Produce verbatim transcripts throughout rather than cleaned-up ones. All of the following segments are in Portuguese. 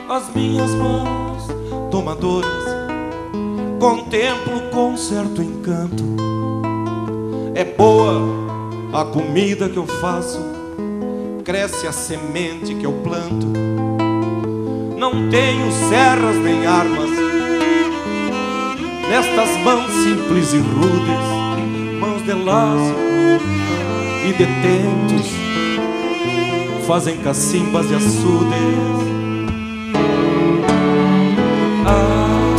as minhas mãos domadoras, contemplo com certo encanto. É boa a comida que eu faço, cresce a semente que eu planto. Não tenho serras nem armas nestas mãos simples e rudes, mãos de laço e de tentos, fazem cacimbas e açudes. Ah,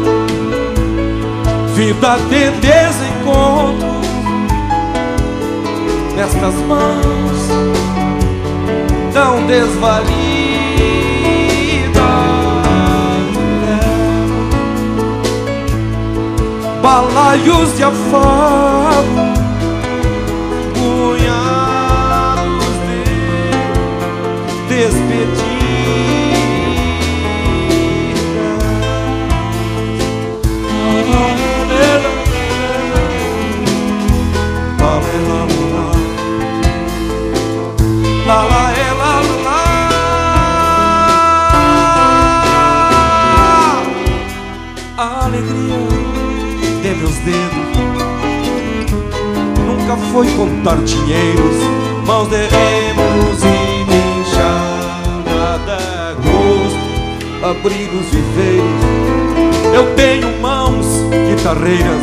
vida de desencontro nestas mãos tão desvalidas, balaios de afago, punhados de despedida. La la e la la, a alegria de meus dedos nunca foi contar dinheiros, mãos de remos e de enxada, gosto, abrigos, viveiros. Eu tenho mãos guitarreiras,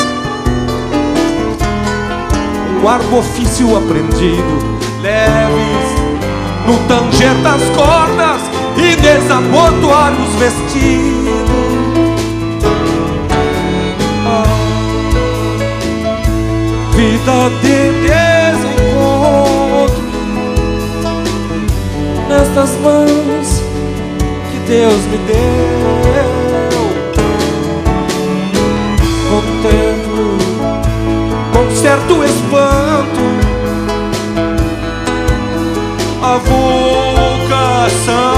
um arco ofício aprendido, leves no tanger das cordas e desabotoar os vestidos. Ah, vida de desencontro nestas mãos que Deus me deu. Contemplo com certo espanto a vocação